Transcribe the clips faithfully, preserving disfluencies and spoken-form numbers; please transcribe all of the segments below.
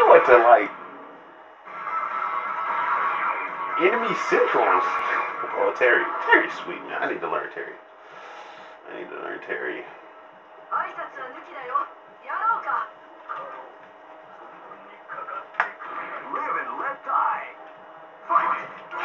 went to like enemy centrals. Oh, Terry. Terry's sweet, man. I need to learn Terry. I need to learn Terry. Live and let die. Fight!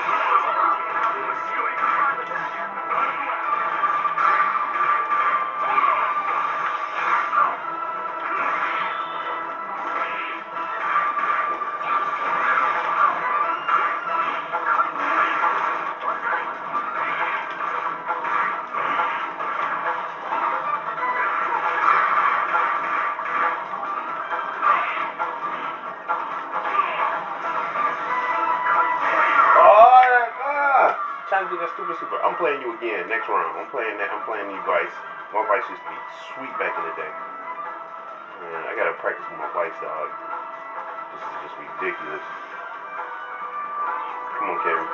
Trying to do that stupid super. I'm playing you again next round. I'm playing that. I'm playing you Vice. My Vice used to be sweet back in the day. Man, I gotta practice with my Vice, dog. This is just ridiculous. Come on, Kevin.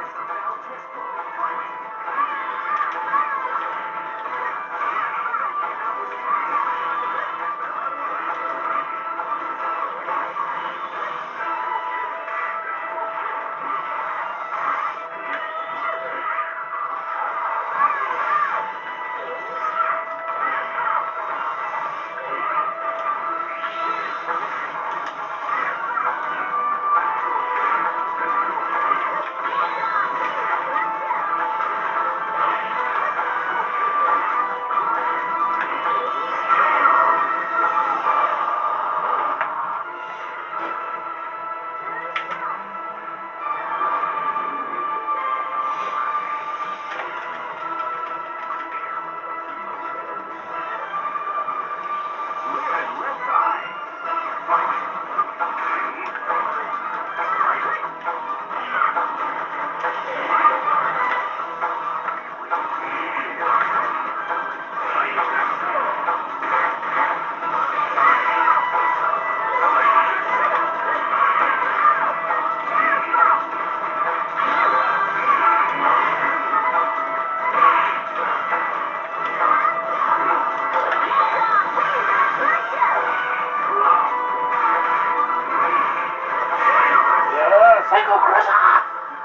Psycho Crusher!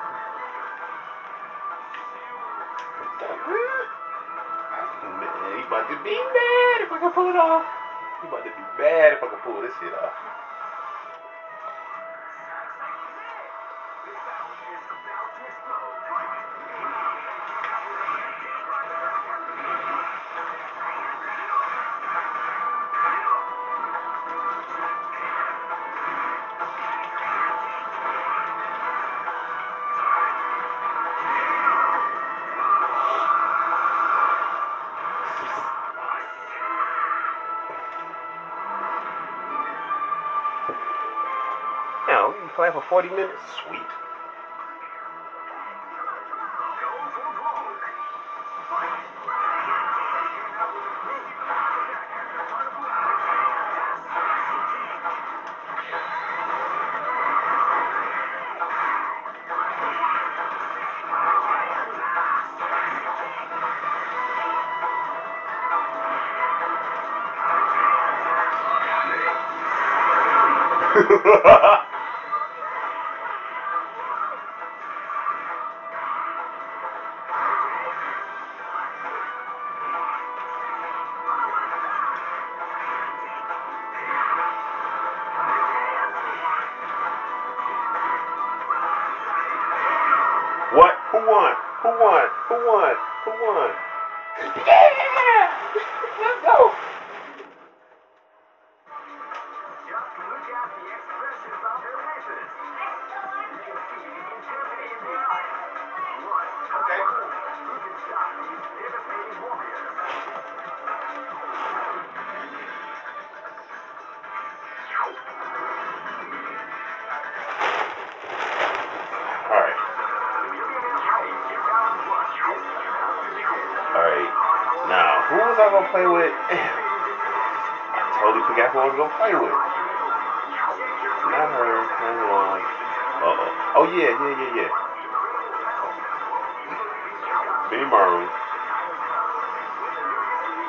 Man, he about to be mad if I can pull it off. He about to be mad if I can pull this shit off. Now, you playing for forty minutes? Sweet. What? Who won? Who won? Who won? Who won? Yeah! Let's go! Just look at the expressions of their faces. You can see the intensity in their eyes. What? Okay, cool. Who can stop these devastating warriors? Alright. Alright. Now, who was I gonna play with? I totally forgot who I was gonna play with. Not her. Not her. Uh-oh. Oh, yeah, yeah, yeah, yeah. Benny Maru.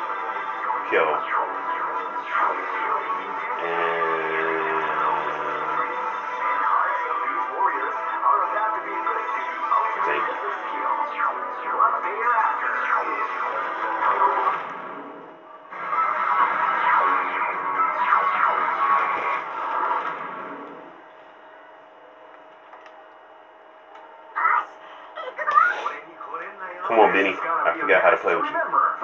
Kill. And Come on, Benny. I forgot how to play with you.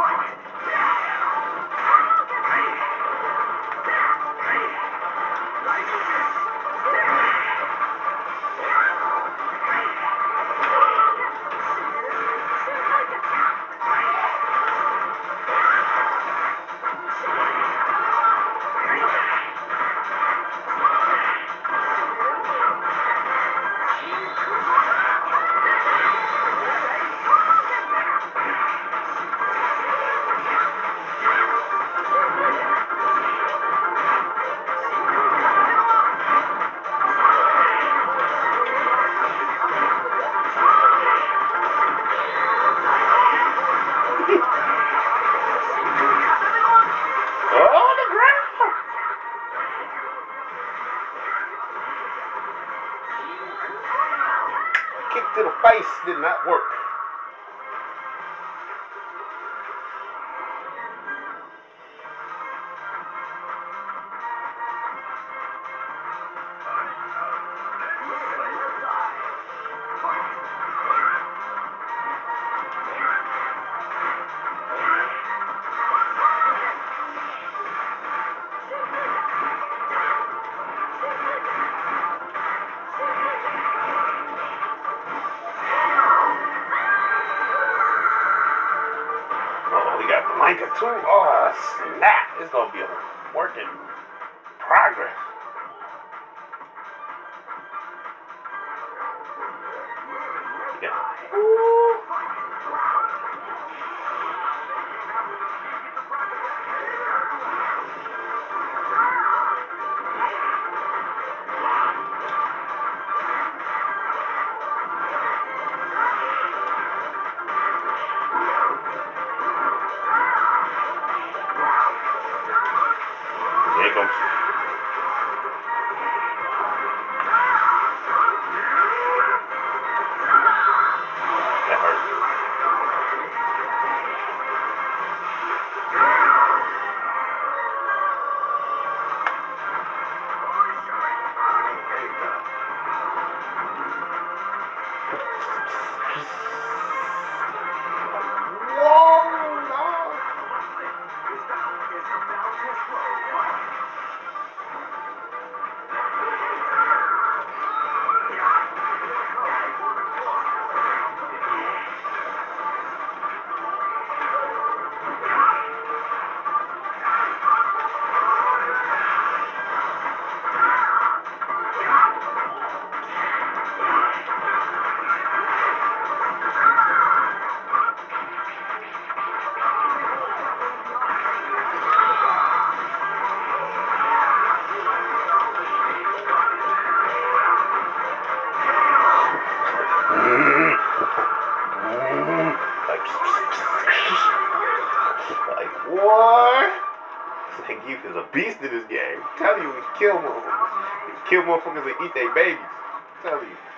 Oh, the ground! Kick to the face did not work. Oh, he got Blanca too. Oh, snap. It's going to be a work in progress. Yeah. Ooh. Here it comes. That hurt. Whoa, no. Like, what? Like, you is a beast in this game. I'm telling you, we kill motherfuckers. We kill motherfuckers and eat their babies. I'm telling you.